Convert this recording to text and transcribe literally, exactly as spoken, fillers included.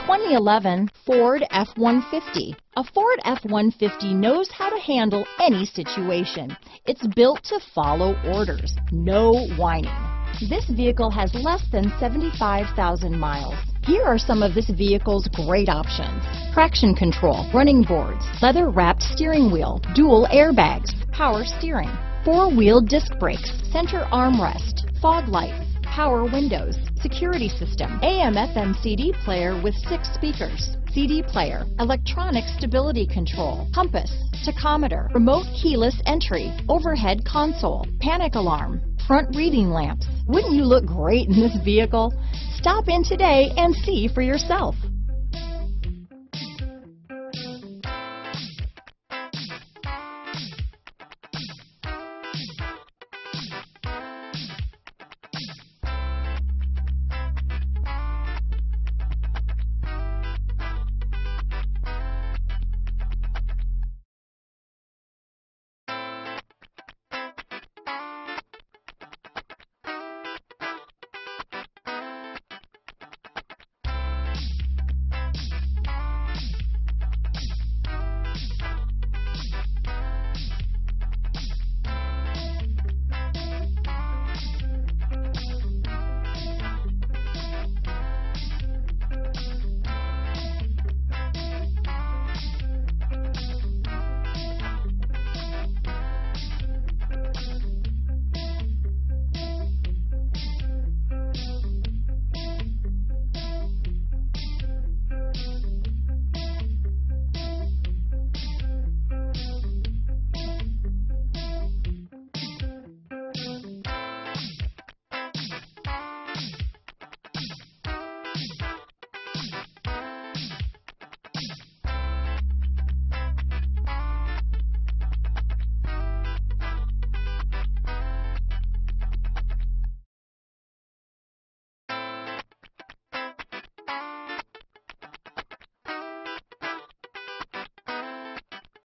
twenty eleven Ford F one fifty. A Ford F one fifty knows how to handle any situation. It's built to follow orders, no whining. This vehicle has less than seventy-five thousand miles. Here are some of this vehicle's great options: traction control, running boards, leather-wrapped steering wheel, dual airbags, power steering, four-wheel disc brakes, center armrest, fog lights, power windows, security system, A M F M C D player with six speakers, C D player, electronic stability control, compass, tachometer, remote keyless entry, overhead console, panic alarm, front reading lamps. Wouldn't you look great in this vehicle? Stop in today and see for yourself.